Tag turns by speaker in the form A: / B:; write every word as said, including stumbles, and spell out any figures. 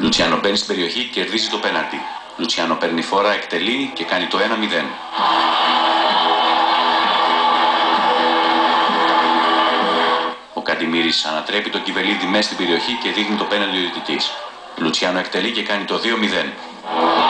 A: Λουτσιάνο μπαίνει στην περιοχή και κερδίζει το πέναλτι. Λουτσιάνο παίρνει φόρα, εκτελεί και κάνει το ένα μηδέν. Ο Καντιμίρης ανατρέπει τον Κιβελίδη μέσα στην περιοχή και δείχνει το πέναλτι ο διαιτητής. Λουτσιάνο εκτελεί και κάνει το δύο μηδέν.